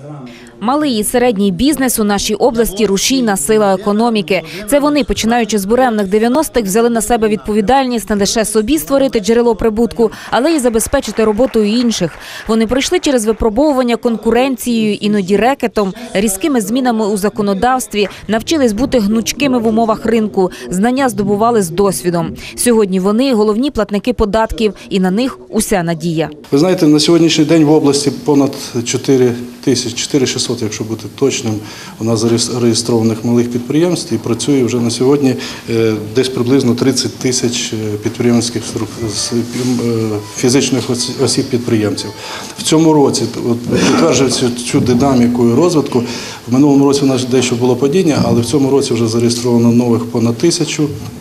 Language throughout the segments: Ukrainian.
Малий і середній бізнес у нашій області – рушійна сила економіки. Це вони, починаючи з буремних 90-х, взяли на себе відповідальність не лише собі створити джерело прибутку, але й забезпечити роботою інших. Вони пройшли через випробовування конкуренцією, іноді рекетом, різкими змінами у законодавстві, навчились бути гнучкими в умовах ринку, знання здобували з досвідом. Сьогодні вони – головні платники податків, і на них уся надія. Ви знаєте, на сьогоднішній день в області понад 4600, якщо бути точним, у нас зареєстрованих малих підприємств і працює вже на сьогодні десь приблизно 30 тисяч підприємницьких фізичних осіб-підприємців. В цьому році, підтверджуючи цю динаміку і розвитку, в минулому році у нас дещо було падіння, але в цьому році вже зареєстровано нових понад 1000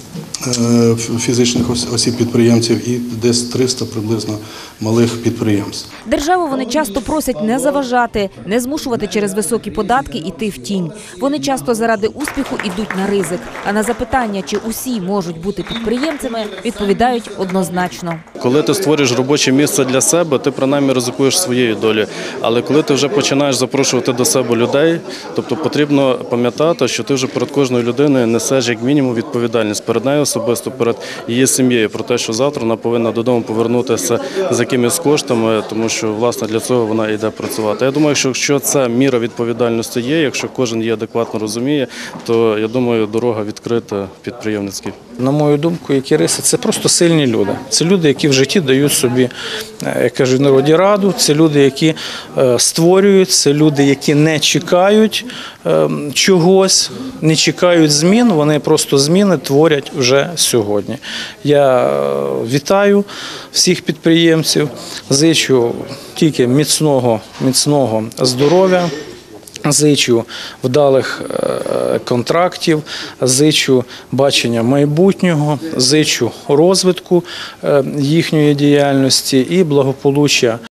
фізичних осіб-підприємців і десь 300 приблизно малих підприємств. Державу вони часто просять не заважати, не змушувати через високі податки йти в тінь. Вони часто заради успіху йдуть на ризик. А на запитання, чи усі можуть бути підприємцями, відповідають однозначно. Коли ти створюєш робоче місце для себе, ти принаймні ризикуєш своєю долею. Але коли ти вже починаєш запрошувати до себе людей, тобто потрібно пам'ятати, що ти вже перед кожною людиною несеш як мінімум відповідальність перед нею особисто, перед її сім'єю, про те, що завтра вона повинна додому повернутися з якимись коштами, тому що, власне, для цього вона йде працювати. Я думаю, що якщо ця міра відповідальності є, якщо кожен її адекватно розуміє, то, я думаю, дорога відкрита підприємницькій. На мою думку, які риси – це просто сильні люди. Це люди, які в житті дають собі, як кажуть в народі, раду. Це люди, які створюють, це люди, які не чекають чогось, не чекають змін, вони просто зміни творять вже сьогодні. Я вітаю всіх підприємців, зичу тільки міцного здоров'я. Зичу вдалих контрактів, зичу бачення майбутнього, зичу розвитку їхньої діяльності і благополуччя